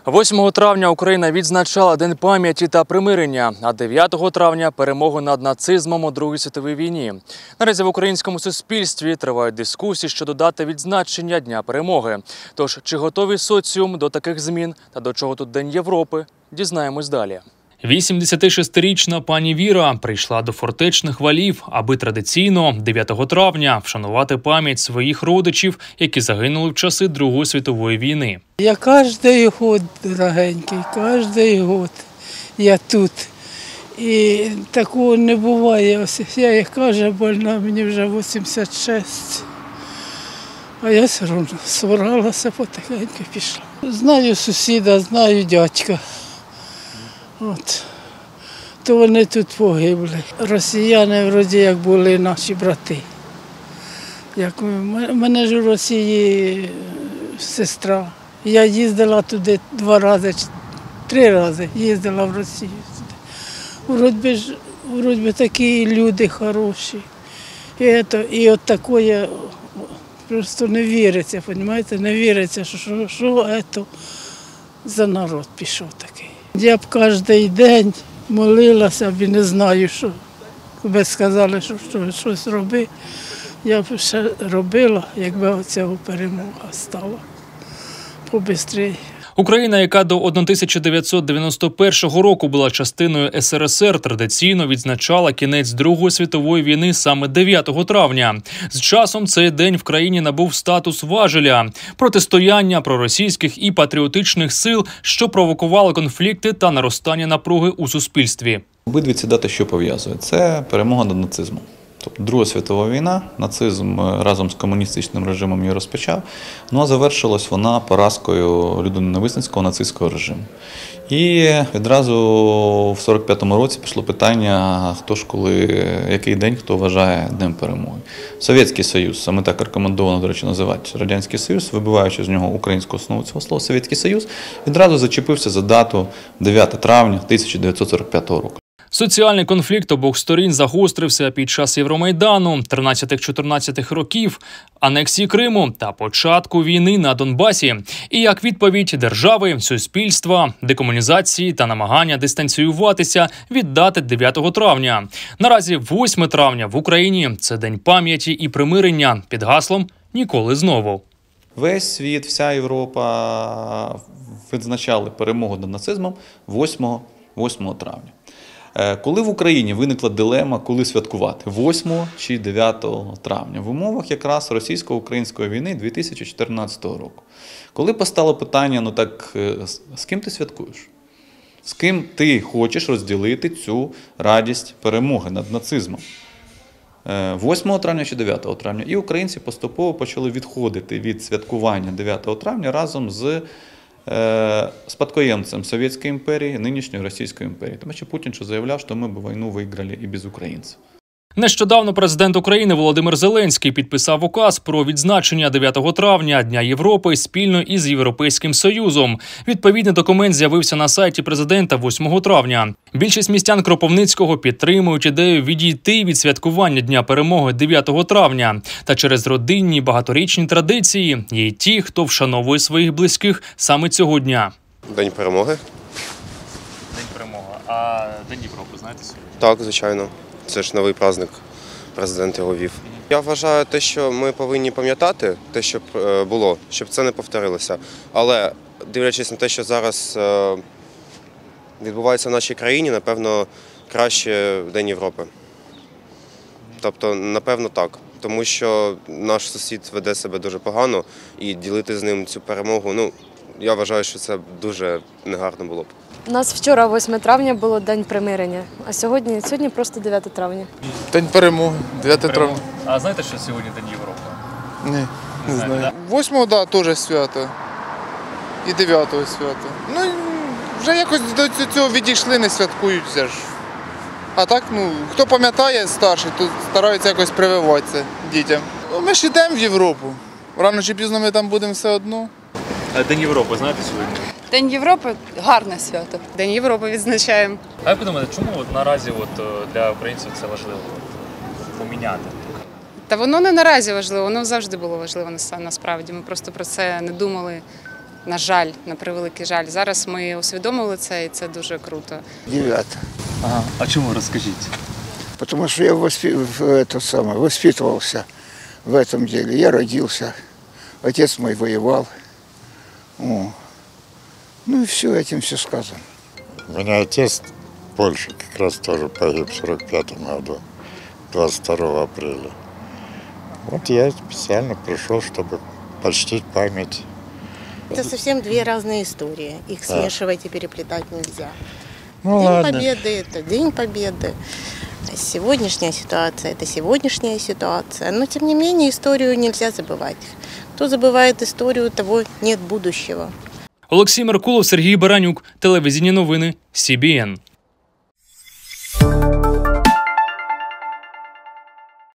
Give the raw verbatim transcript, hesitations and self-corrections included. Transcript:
восьмого травня Україна відзначала День пам'яті та примирення, а дев'ятого травня – перемогу над нацизмом у Другій світовій війні. Наразі в українському суспільстві тривають дискусії щодо дати відзначення Дня перемоги. Тож, чи готовий соціум до таких змін та до чого тут День Європи – дізнаємось далі. вісімдесятишестирічна пані Віра прийшла до фортечних валів, аби традиційно дев'ятого травня вшанувати пам'ять своїх родичів, які загинули в часи Другої світової війни. Я кожен год, дорогенький, кожен год я тут. І такого не буває. Ось я, як кажу, больна, мені вже вісімдесят шість. А я все одно збиралася, потихеньку пішла. Знаю сусіда, знаю дядька. От. То вони тут погибли. Росіяни, вроді, як були наші брати. Як, у мене ж у Росії сестра. Я їздила туди два рази, три рази їздила в Росію. Вроді ж, вроді такі люди хороші. І, це, і от такое просто не віриться, розумієте? Не віриться, що, що, що це за народ пішов такий. Я б кожен день молилася, б і не знаю, що. Ви сказали, що, що щось роби. Я б ще робила, якби оця перемога стала побистріше. Україна, яка до тисяча дев'ятсот дев'яносто першого року була частиною ес ер ес ер, традиційно відзначала кінець Другої світової війни саме дев'ятого травня. З часом цей день в країні набув статус важеля – протистояння проросійських і патріотичних сил, що провокували конфлікти та наростання напруги у суспільстві. Обидві ці дати що пов'язують? Це перемога над нацизмом. Тобто Друга світова війна, нацизм разом з комуністичним режимом її розпочав, ну а завершилась вона поразкою людиноненависницького нацистського режиму. І відразу в сорок п'ятому році пішло питання, хто ж коли, який день, хто вважає Днем перемоги. Совєтський Союз, саме так рекомендовано, до речі, називати Радянський Союз, вибиваючи з нього українську основу цього слова Совєтський Союз, відразу зачепився за дату дев'яте травня тисяча дев'ятсот сорок п'ятого року. Соціальний конфлікт обох сторін загострився під час Євромайдану, тринадцятих-чотирнадцятих років, анексії Криму та початку війни на Донбасі. І як відповідь держави, суспільства, декомунізації та намагання дистанціюватися від дати дев'ятого травня. Наразі восьме травня в Україні – це День пам'яті і примирення під гаслом «Ніколи знову». Весь світ, вся Європа відзначали перемогу над нацизмом восьмого травня. Коли в Україні виникла дилема, коли святкувати – восьмого чи дев'ятого травня, в умовах якраз російсько-української війни дві тисячі чотирнадцятого року. Коли постало питання, ну так, з ким ти святкуєш? З ким ти хочеш розділити цю радість перемоги над нацизмом? восьмого травня чи дев'ятого травня? І українці поступово почали відходити від святкування дев'ятого травня разом з спадкоємцем Совєтської імперії, нинішньої Російської імперії. Тому що Путін що заявляв, що ми б війну виграли і без українців. Нещодавно президент України Володимир Зеленський підписав указ про відзначення дев'ятого травня Дня Європи спільно із Європейським Союзом. Відповідний документ з'явився на сайті президента восьмого травня. Більшість містян Кропивницького підтримують ідею відійти від святкування Дня перемоги дев'ятого травня. Та через родинні багаторічні традиції є й ті, хто вшановує своїх близьких саме цього дня. День перемоги. День перемоги. А День Європи знаєте сьогодні? Так, звичайно. Це ж новий праздник, президент його вів. Я вважаю те, що ми повинні пам'ятати те, що було, щоб це не повторилося. Але, дивлячись на те, що зараз відбувається в нашій країні, напевно, краще День Європи. Тобто, напевно, так. Тому що наш сусід веде себе дуже погано і ділити з ним цю перемогу, ну, я вважаю, що це дуже негарно було б. У нас вчора, восьме травня, було День примирення, а сьогодні, сьогодні просто дев'яте травня. День перемоги, дев'яте травня. А знаєте, що сьогодні День Європи? Ні, не знаю. восьмого, так, теж свято. І дев'ятого свято. Ну, вже якось до цього відійшли, не святкують все ж. А так, ну, хто пам'ятає старший, то стараються якось прививатися дітям. Ми ж йдемо в Європу. Рано чи пізно ми там будемо все одно. А День Європи знаєте сьогодні? День Європи – гарне свято. День Європи відзначаємо. А як ви думаєте, чому от наразі от для українців це важливо от, поміняти? Та воно не наразі важливо, воно завжди було важливо насправді. Ми просто про це не думали На жаль, на превеликий жаль. Зараз ми усвідомили це, і це дуже круто. Девятое. Ага. А чому, розкажіть? Потому что я воспи... в это самое, воспитывался в этом деле. Я родился, отец мой воевал. О. Ну и все, этим все сказано. У меня отец в Польше как раз тоже погиб в сорок пятом году, двадцать второго апреля. Вот я специально пришел, чтобы почтить память. Это совсем две разные истории. Их Да. смешивать и переплетать нельзя. Ну День ладно. Победы – это День Победы. Сегодняшняя ситуация – это сегодняшняя ситуация. Но, тем не менее, историю нельзя забывать. Кто забывает историю, того нет будущего. Олексій Меркулов, Сергій Баранюк. Телевізійні новини Сі Бі Ен.